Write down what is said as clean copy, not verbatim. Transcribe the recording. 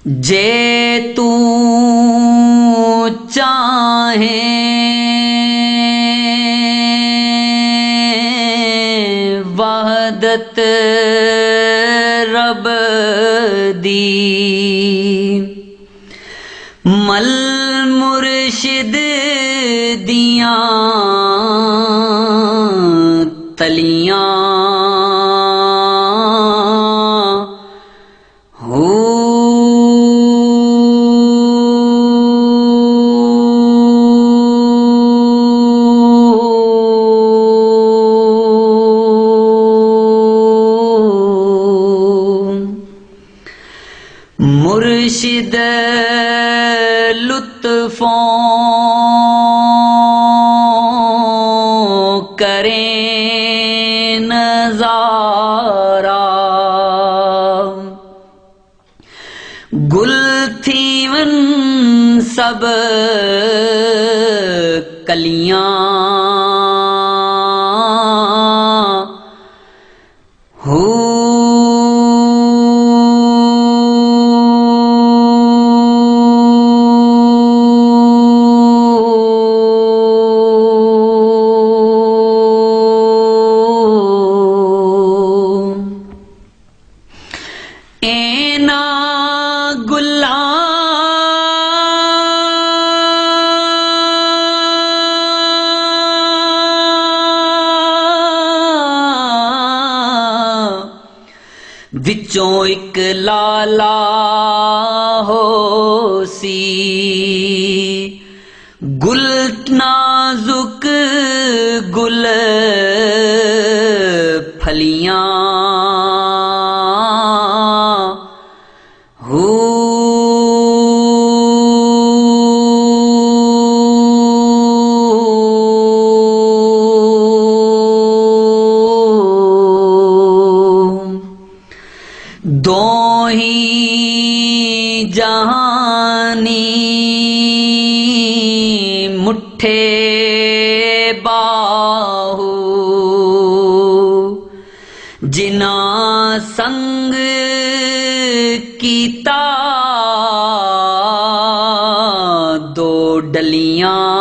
जे तू चाहे वहदत रब दी, मल मुर्शिद दियां तलियां हो। मुर्शिद लुत्फों करें नजारा, गुल थीवन सब कलियां हो। एना गुला विचों एक लाला होसी, गुल नाजुक गुल फलियां हो। दो ही जहानी मुट्ठे बाहू, जिना संग कीता दो डलियां